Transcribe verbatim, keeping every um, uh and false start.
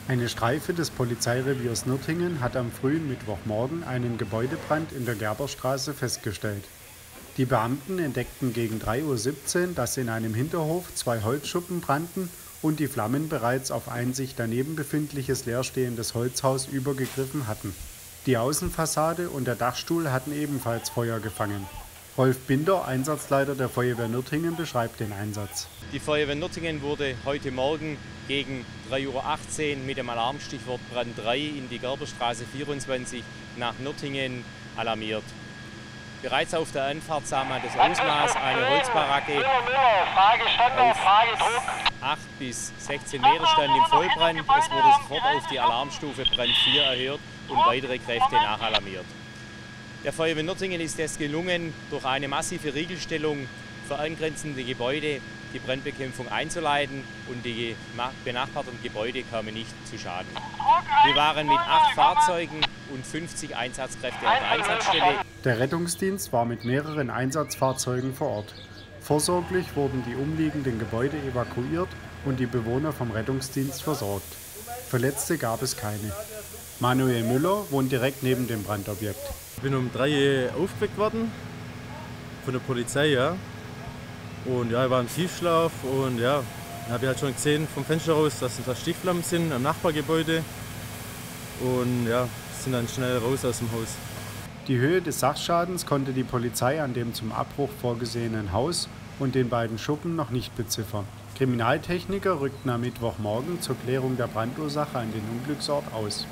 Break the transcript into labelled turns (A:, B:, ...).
A: Eine Streife des Polizeireviers Nürtingen hat am frühen Mittwochmorgen einen Gebäudebrand in der Gerberstraße festgestellt. Die Beamten entdeckten gegen drei Uhr siebzehn, dass in einem Hinterhof zwei Holzschuppen brannten und die Flammen bereits auf ein sich daneben befindliches leerstehendes Holzhaus übergegriffen hatten. Die Außenfassade und der Dachstuhl hatten ebenfalls Feuer gefangen. Rolf Binder, Einsatzleiter der Feuerwehr Nürtingen, beschreibt den Einsatz.
B: Die Feuerwehr Nürtingen wurde heute Morgen gegen drei Uhr achtzehn mit dem Alarmstichwort Brand drei in die Gerberstraße vierundzwanzig nach Nürtingen alarmiert. Bereits auf der Anfahrt sah man das Ausmaß einer Holzbaracke auf acht bis sechzehn Meter stand im Vollbrand. Es wurde sofort auf die Alarmstufe Brand vier erhöht und weitere Kräfte nachalarmiert. Der Feuerwehr Nürtingen ist es gelungen, durch eine massive Riegelstellung für angrenzende Gebäude die Brandbekämpfung einzuleiten und die benachbarten Gebäude kamen nicht zu Schaden. Wir waren mit acht Fahrzeugen und fünfzig Einsatzkräften an der Einsatzstelle.
A: Der Rettungsdienst war mit mehreren Einsatzfahrzeugen vor Ort. Vorsorglich wurden die umliegenden Gebäude evakuiert und die Bewohner vom Rettungsdienst versorgt. Verletzte gab es keine. Manuel Müller wohnt direkt neben dem Brandobjekt.
C: Ich bin um drei Uhr aufgeweckt worden von der Polizei, ja. Und ja, ich war im Tiefschlaf und ja, dann habe ich halt schon gesehen vom Fenster raus, dass da Stichflammen sind am Nachbargebäude. Und ja, sind dann schnell raus aus dem Haus.
A: Die Höhe des Sachschadens konnte die Polizei an dem zum Abbruch vorgesehenen Haus und den beiden Schuppen noch nicht beziffern. Kriminaltechniker rückten am Mittwochmorgen zur Klärung der Brandursache an den Unglücksort aus.